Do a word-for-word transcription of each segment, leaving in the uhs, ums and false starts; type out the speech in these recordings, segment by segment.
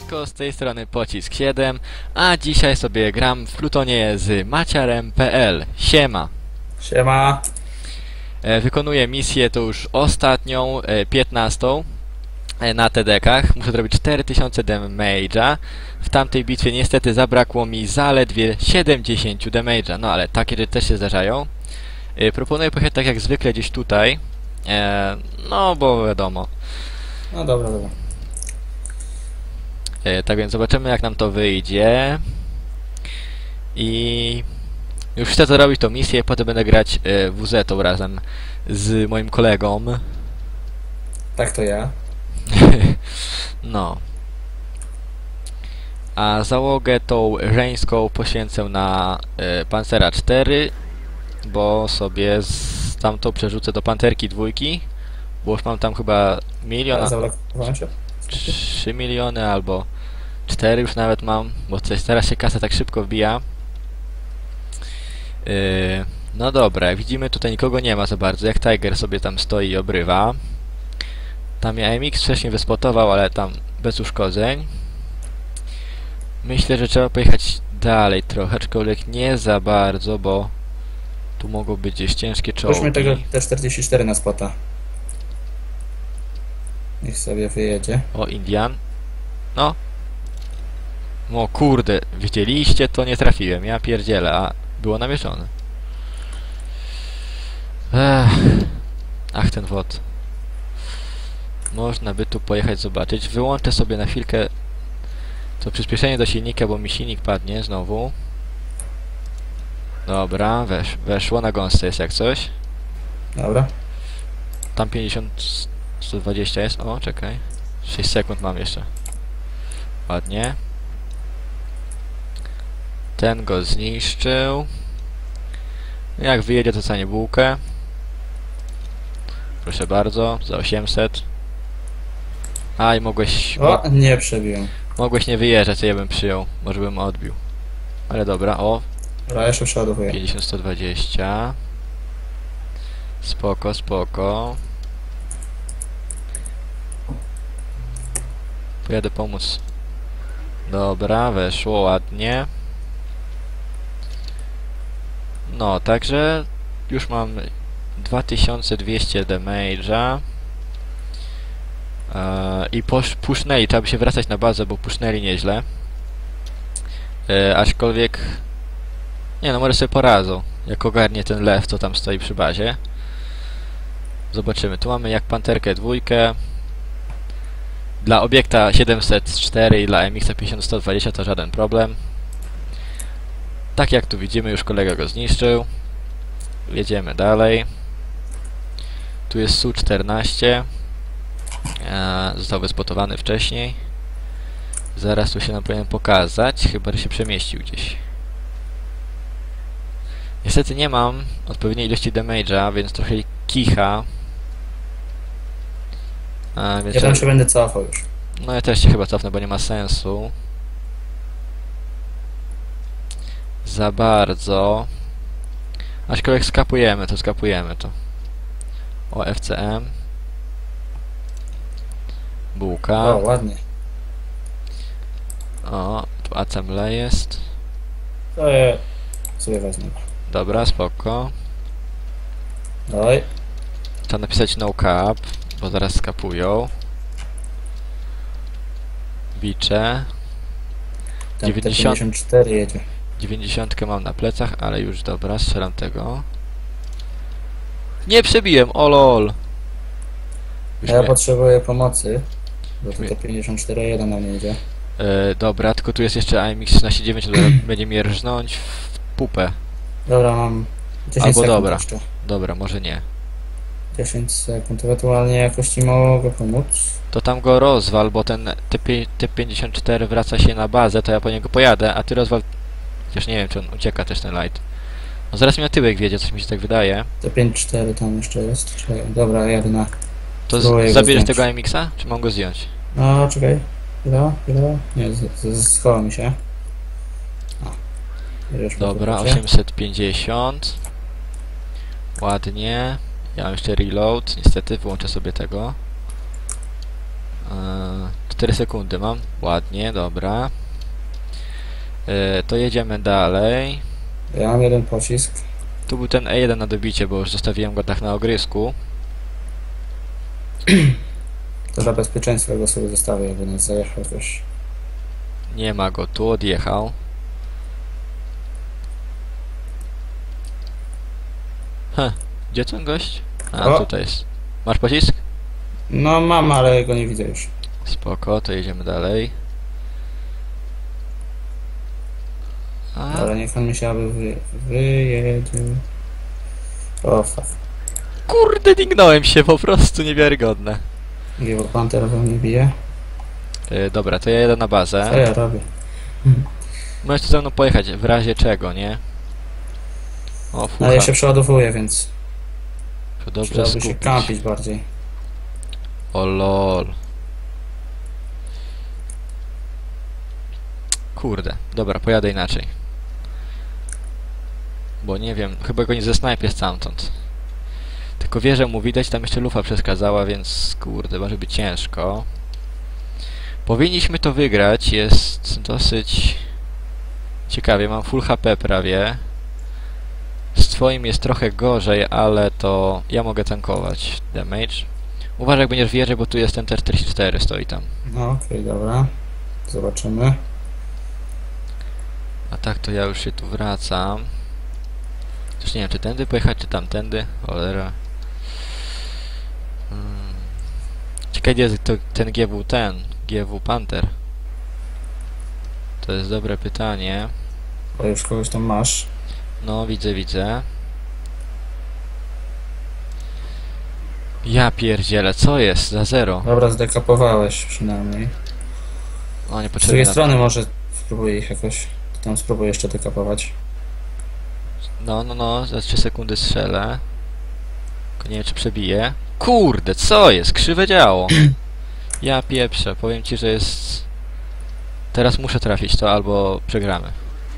Siemanko, z tej strony Pocisk siedem, a dzisiaj sobie gram w Plutonie z maciarem kropka p l. Siema! Siema! E, wykonuję misję to już ostatnią, e, piętnastą e, na T D kach. Muszę zrobić cztery tysiące damage'a. W tamtej bitwie niestety zabrakło mi zaledwie siedemdziesiąt damage'a, no ale takie rzeczy też się zdarzają. E, proponuję pojechać tak jak zwykle gdzieś tutaj, e, no bo wiadomo. No dobra, dobra. E, tak więc zobaczymy jak nam to wyjdzie. I już chcę zrobić tą misję, potem będę grać e, W Z-tą razem z moim kolegą. Tak to ja. No. A załogę tą żeńską poświęcę na e, Pancera cztery, bo sobie z tamtą przerzucę do Panterki dwójki, bo już mam tam chyba milion, Ja zablokowałem się. trzy miliony albo cztery już nawet mam, bo coś teraz się kasa tak szybko wbija. Yy, no dobra, widzimy tutaj nikogo nie ma za bardzo, jak Tiger sobie tam stoi i obrywa. Tam ja M X wcześniej wyspotował, ale tam bez uszkodzeń. Myślę, że trzeba pojechać dalej trochę, aczkolwiek nie za bardzo, bo tu mogą być gdzieś ciężkie czołgi. Puśćmy tego T czterdzieści cztery na spota. Niech sobie wyjedzie. O, Indian. No. No kurde, widzieliście? To nie trafiłem. Ja pierdzielę, a było namierzone. Ech. Ach, ten wod. Można by tu pojechać zobaczyć. Wyłączę sobie na chwilkę to przyspieszenie do silnika, bo mi silnik padnie znowu. Dobra, wesz, weszło. Na gąsce jest jak coś. Dobra. Tam pięćdziesiąt, sto dwadzieścia jest. O, czekaj. sześć sekund mam jeszcze. Ładnie. Ten go zniszczył. Jak wyjedzie, to dostanie bułkę. Proszę bardzo, za osiemset. Aj, mogłeś... O, nie przebiłem. Mogłeś nie wyjeżdżać, to ja bym przyjął. Może bym odbił. Ale dobra, o. Dobra, jeszcze przeładowuję. pięćdziesiąt, sto dwadzieścia. Spoko, spoko. Pojadę pomóc. Dobra, weszło ładnie. No, także już mam dwa tysiące dwieście damage'a. Eee, I posz, pusznęli, trzeba by się wracać na bazę, bo pusznęli nieźle. Eee, aczkolwiek... Nie no, może sobie poradzą, jak ogarnie ten lew, co tam stoi przy bazie. Zobaczymy, tu mamy jak Panterkę dwójkę. Dla obiekta siedemset cztery i dla M X pięćdziesiąt, sto dwadzieścia to żaden problem. Tak jak tu widzimy, już kolega go zniszczył. Jedziemy dalej. Tu jest S U czternaście. Eee, został wyspotowany wcześniej. Zaraz tu się nam powinien pokazać, chyba że się przemieścił gdzieś. Niestety nie mam odpowiedniej ilości damage'a, więc trochę kicha. A, więc Ja tam się będę cofał już. No ja też się chyba cofnę, bo nie ma sensu. Za bardzo. Aczkolwiek skapujemy to, skapujemy to. O, F C M. Bułka. O, ładnie. O, tu A C M L jest. To ja sobie wezmę. Dobra, spoko. Oj. Trzeba napisać no cap, bo zaraz skapują. Bicze. Tam dziewięćdziesiąt. pięćdziesiąt cztery jedzie. dziewięćdziesiąt mam na plecach, ale już dobra, strzelam tego. Nie przebiłem, o lol. Już Ja mnie... potrzebuję pomocy. Bo to T pięćdziesiąt cztery jeden na mnie idzie. e, dobra, tylko tu jest jeszcze A M X trzynaście dziewięć, który będzie mnie rżnąć w pupę. Dobra, mam dziesięć Albo sekund dobra. jeszcze. Dobra, może nie. dziesięć sekund, ewentualnie jakoś ci mogę pomóc. To tam go rozwal, bo ten T pięćdziesiąt cztery wraca się na bazę, to ja po niego pojadę, a ty rozwal... Chociaż nie wiem, czy on ucieka też ten light. No zaraz mi na tyłek wiedzie, coś mi się tak wydaje. T pięćdziesiąt cztery tam jeszcze jest. Czekaj, dobra, jadę na... To Spróbuję z, go zabierzesz zdjąć. tego A M X-a? Czy mam go zdjąć? No, czekaj. Chwila, chwila. Nie, z- z- schował mi się. O. Już Dobra, mam poczucie. osiemset pięćdziesiąt. Ładnie. Ja mam jeszcze reload, niestety wyłączę sobie tego. Eee, cztery sekundy mam. Ładnie, dobra. E, to jedziemy dalej. Ja mam jeden pocisk. Tu był ten E jeden na dobicie, bo już zostawiłem go tak na ogrysku. To dla bezpieczeństwa go sobie zostawię, jakby nas zajechał jakoś. Nie ma go, tu odjechał. Heh, gdzie ten gość? A, O! tutaj jest. Masz pocisk? No mam, ale go nie widzę już. Spoko, to jedziemy dalej. A, Ale niech on mi się aby wy, wyjedzie. O fuck. kurde, dignąłem się, po prostu niewiarygodne. Givo Panther we mnie bije. E, dobra, to ja jedę na Co bazę. ja robię? Możesz tu ze mną pojechać, w razie czego, nie? O, fucha. Ale ja się przeładowuję, więc To dobrze przydałoby się skupić. kampić bardziej. O lol. Kurde, dobra, pojadę inaczej. Bo nie wiem, chyba go nie zesnajpię stamtąd. Tylko wieżę mu widać, tam jeszcze lufa przeszkadzała, więc kurde, może być ciężko. Powinniśmy to wygrać, jest dosyć ciekawie, mam full H P prawie. Z twoim jest trochę gorzej, ale to ja mogę tankować damage. Uważaj, jak będziesz wjeżdżać, bo tu jest ten T czterdzieści cztery, stoi tam. No okej, dobra. Zobaczymy. A tak to ja już się tu wracam. Też nie wiem, czy tędy pojechać, czy tamtędy. Cholera. Hmm. Ciekawe, gdzie jest to, ten G W ten, G W Panther. To jest dobre pytanie. Bo już kogoś tam masz. No, widzę, widzę. Ja pierdzielę, co jest? Za zero. Dobra, zdekapowałeś przynajmniej. O, nie Z potrzebne. drugiej strony może spróbuję ich jakoś. Tam spróbuję jeszcze dekapować. No, no, no, za trzy sekundy strzelę. Tylko nie wiem, czy przebiję. Kurde, co jest? Krzywe działo. Ja pieprzę, powiem ci, że jest... Teraz muszę trafić to, albo przegramy.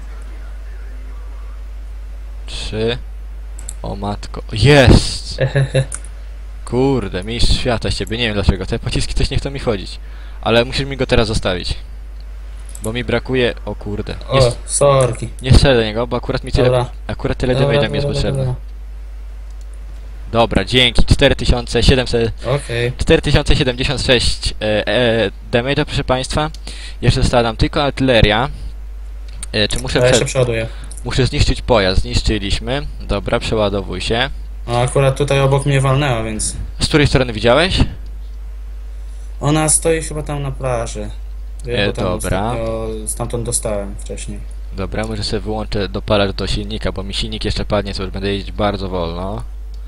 Trzy. O matko. Jest! Kurde, mistrz świata z ciebie. Nie wiem dlaczego. Te pociski coś nie chcą mi chodzić. Ale musisz mi go teraz zostawić. Bo mi brakuje... O kurde. Nie, O, sorki. nie strzelę do niego, bo akurat mi tyle... Dobra. Akurat tyle Dobra, damage'a mi jest dobra, potrzebne. dobra. Dobra, dzięki. cztery tysiące siedemset... Okej. cztery tysiące siedemdziesiąt sześć e, e, damage'a, proszę państwa. Jeszcze została nam tylko artyleria. E, czy muszę, Ja się prze przeładuję. muszę zniszczyć pojazd? Zniszczyliśmy. Dobra, przeładowuj się. No akurat tutaj obok mnie walnęła, więc... Z której strony widziałeś? Ona stoi chyba tam na plaży. Ja E, go tam dobra. ostatnio Stamtąd dostałem wcześniej. Dobra, może sobie wyłączę dopalacz do silnika, bo mi silnik jeszcze padnie, to już będę jeździć bardzo wolno.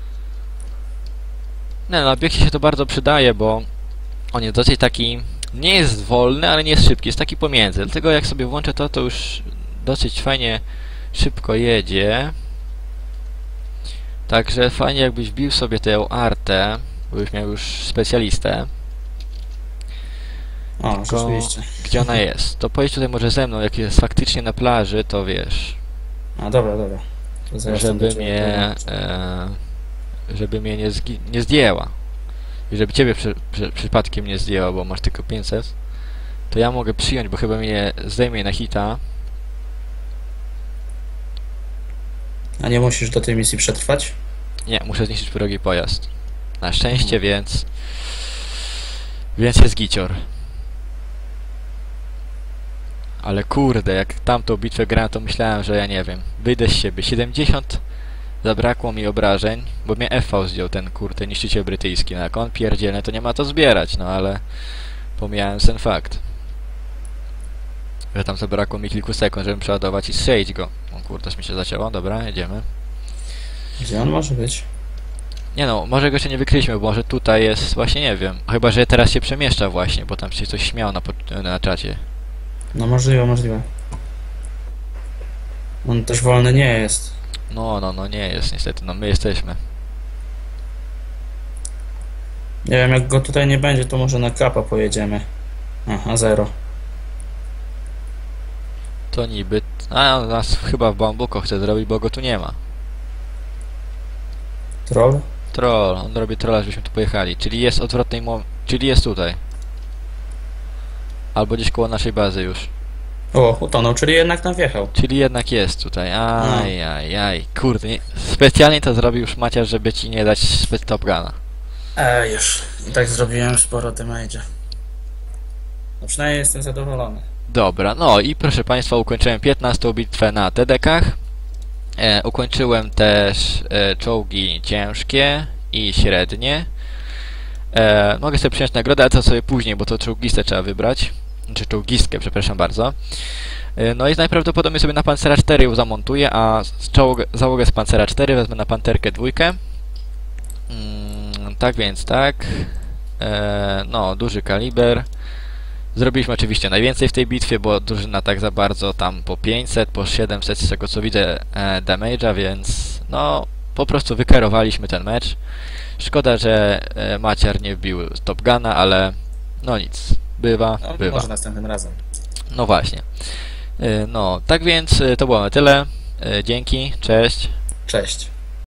Nie, no, obiekcie się to bardzo przydaje, bo on jest dosyć taki... Nie jest wolny, ale nie jest szybki, jest taki pomiędzy. Dlatego jak sobie włączę to, to już dosyć fajnie szybko jedzie. Także fajnie jakbyś wbił sobie tę artę, bo już miał już specjalistę. O, Tylko rzeczywiście. gdzie ona jest? To pojedź tutaj może ze mną, jak jest faktycznie na plaży, to wiesz, A dobra, dobra. To zaraz tam do żeby ciebie mnie, dołączę. e, żeby mnie nie, zgi nie zdjęła. I żeby ciebie przy przy przypadkiem nie zdjęła, bo masz tylko pięćset, to ja mogę przyjąć, bo chyba mnie zdejmie na hita. A nie musisz do tej misji przetrwać? Nie, muszę zniszczyć wrogi pojazd. Na szczęście, Mhm. więc... Więc jest gicior. Ale kurde, jak tamtą bitwę grałem, to myślałem, że ja nie wiem. Wyjdę z siebie. siedemdziesiąt zabrakło mi obrażeń, bo mnie F V zdjął ten kurde niszczyciel brytyjski. No jak on pierdzielny, to nie ma to zbierać, no ale... Pomijałem ten fakt. Że tam zabrakło mi kilku sekund, żebym przeładować i strzelić go. O kurde, już mi się zacięło. Dobra, jedziemy. Gdzie on może być? Nie no, może go jeszcze nie wykryliśmy, bo może tutaj jest, właśnie nie wiem. Chyba, że teraz się przemieszcza właśnie, bo tam się coś śmiał na, na czacie. No możliwe, możliwe. On też wolny nie jest. No, no, no nie jest niestety, no my jesteśmy. Nie wiem, jak go tutaj nie będzie, to może na kapa pojedziemy. Aha, zero. To niby... A, on nas chyba w bambuko chce zrobić, bo go tu nie ma. Troll? Troll, on robi trolla, żebyśmy tu pojechali. Czyli jest odwrotnej mo... Czyli jest tutaj. Albo gdzieś koło naszej bazy już. O, utonął, czyli jednak tam wjechał. Czyli jednak jest tutaj. Aj, aj, aj. Kurde, nie, specjalnie to zrobił już Maciarz, żeby ci nie dać spec Top Guna. E, już. I tak zrobiłem sporo damage'a. No przynajmniej jestem zadowolony. Dobra, no i proszę Państwa, ukończyłem piętnastą bitwę na T D kach. E, ukończyłem też e, czołgi ciężkie i średnie. E, mogę sobie przyjąć nagrodę, ale to sobie później, bo to czołgistę trzeba wybrać. Czy czołgistkę, przepraszam bardzo. E, no i najprawdopodobniej sobie na Pancera cztery ją zamontuję, a z czołg załogę z Pancera cztery wezmę na Panterkę dwójkę. Mm, tak więc tak. E, no, duży kaliber. Zrobiliśmy oczywiście najwięcej w tej bitwie, bo drużyna tak za bardzo tam po pięćset, po siedemset z tego co widzę e, damage'a, więc no po prostu wykerowaliśmy ten mecz. Szkoda, że e, Maciar nie wbił Top Guna, ale no nic, bywa, No, bywa. może następnym razem. No właśnie. E, no, tak więc e, to było na tyle. E, dzięki, cześć. Cześć.